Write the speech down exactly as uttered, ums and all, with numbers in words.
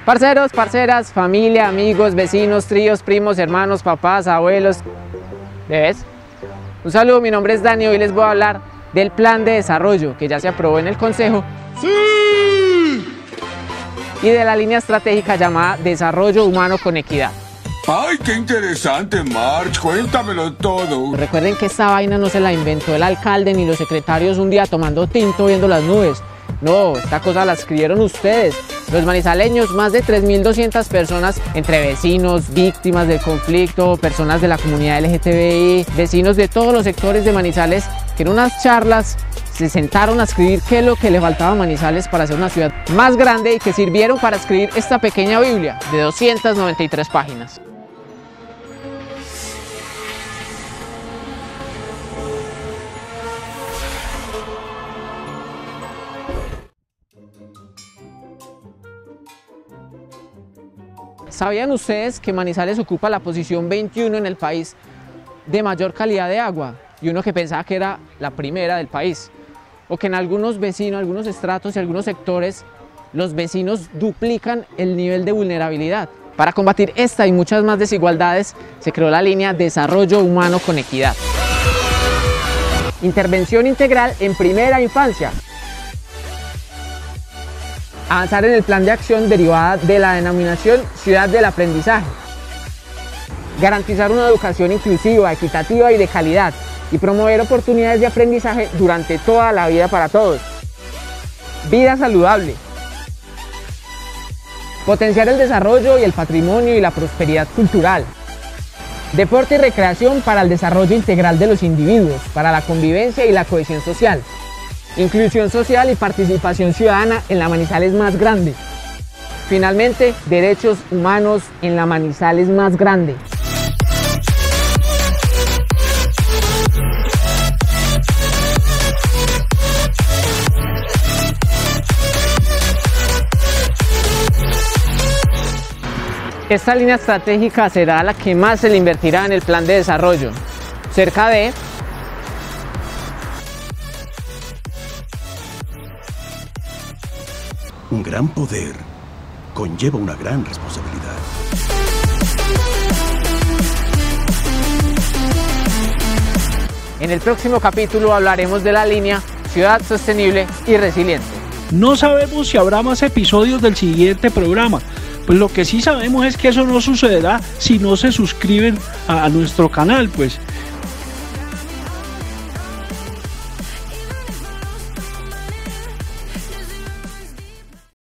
Parceros, parceras, familia, amigos, vecinos, tríos, primos, hermanos, papás, abuelos, ¿ves? Un saludo, mi nombre es Dani, hoy les voy a hablar del plan de desarrollo que ya se aprobó en el Consejo. ¡Sí! Y de la línea estratégica llamada Desarrollo Humano con Equidad. ¡Ay, qué interesante, March! Cuéntamelo todo. Recuerden que esta vaina no se la inventó el alcalde ni los secretarios un día tomando tinto viendo las nubes. No, esta cosa la escribieron ustedes, los manizaleños, más de tres mil doscientas personas, entre vecinos, víctimas del conflicto, personas de la comunidad L G T B I, vecinos de todos los sectores de Manizales, que en unas charlas se sentaron a escribir qué es lo que le faltaba a Manizales para ser una ciudad más grande y que sirvieron para escribir esta pequeña Biblia de doscientas noventa y tres páginas. ¿Sabían ustedes que Manizales ocupa la posición veintiuno en el país de mayor calidad de agua? Y uno que pensaba que era la primera del país. O que en algunos vecinos, algunos estratos y algunos sectores, los vecinos duplican el nivel de vulnerabilidad. Para combatir esta y muchas más desigualdades, se creó la línea Desarrollo Humano con Equidad. Intervención integral en primera infancia. Avanzar en el plan de acción derivada de la denominación Ciudad del Aprendizaje. Garantizar una educación inclusiva, equitativa y de calidad y promover oportunidades de aprendizaje durante toda la vida para todos. Vida saludable. Potenciar el desarrollo y el patrimonio y la prosperidad cultural. Deporte y recreación para el desarrollo integral de los individuos, para la convivencia y la cohesión social. Inclusión social y participación ciudadana en la Manizales más grande. Finalmente, derechos humanos en la Manizales más grande. Esta línea estratégica será la que más se le invertirá en el plan de desarrollo, cerca de un gran poder conlleva una gran responsabilidad. En el próximo capítulo hablaremos de la línea Ciudad Sostenible y Resiliente. No sabemos si habrá más episodios del siguiente programa, pues lo que sí sabemos es que eso no sucederá si no se suscriben a, a nuestro canal, pues.